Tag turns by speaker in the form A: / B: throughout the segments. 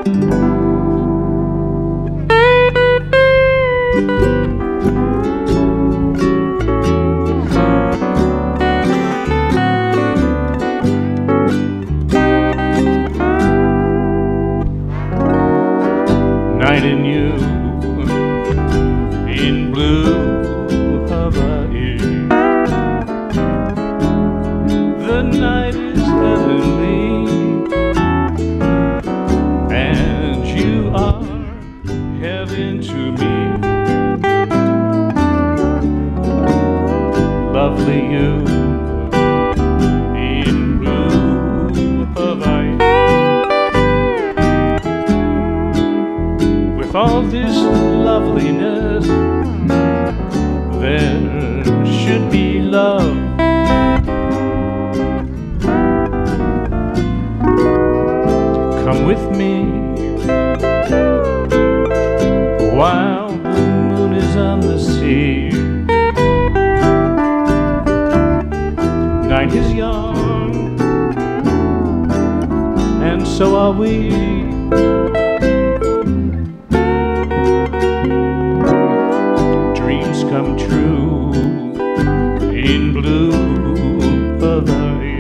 A: Night in you, in blue Hawaii. The night is heavenly, and you are heaven to me. Lovely you, in blue Hawaii. With all this loveliness, there should be love. Come with me while the moon is on the sea. Night is young, and so are we. Dreams come true in blue Hawaii,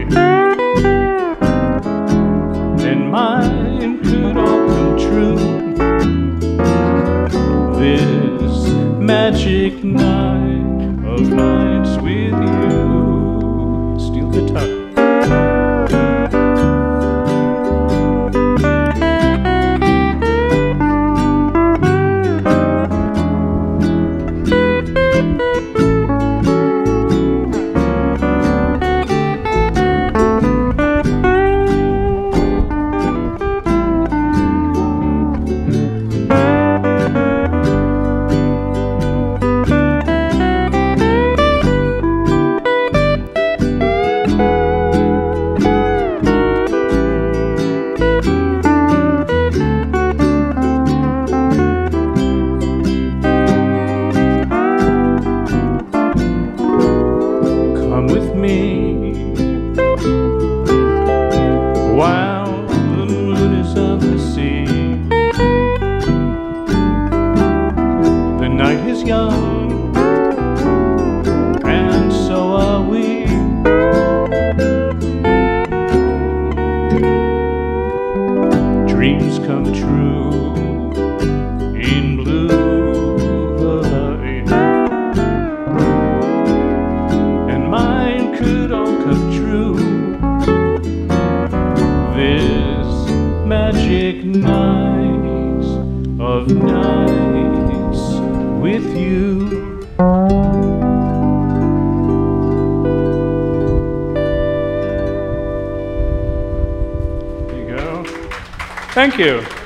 A: and mine could all come true this magic night of nights with you. Steel guitar. Come with me while the moon is on the sea. The night is young, and so are we. Dreams come true in blue Hawaii, and mine could all come true this magic night of nights with you. There you go. Thank you.